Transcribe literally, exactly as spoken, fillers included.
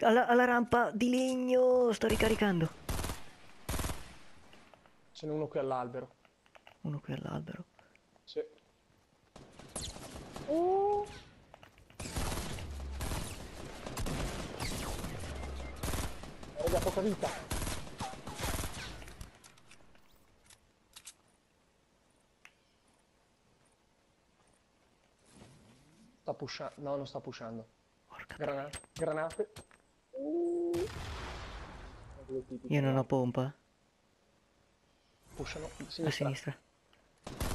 alla, alla rampa di legno, sto ricaricando. Ce n'è uno qui all'albero. Uno qui all'albero. Sì. Oh. Raga, poca vita. Sta pushando. No, non sta pushando. Porca troia. Granate. Granate. Uh. Due tipi Io per non ho là. pompa. Pushano. A Sinistra. sinistra.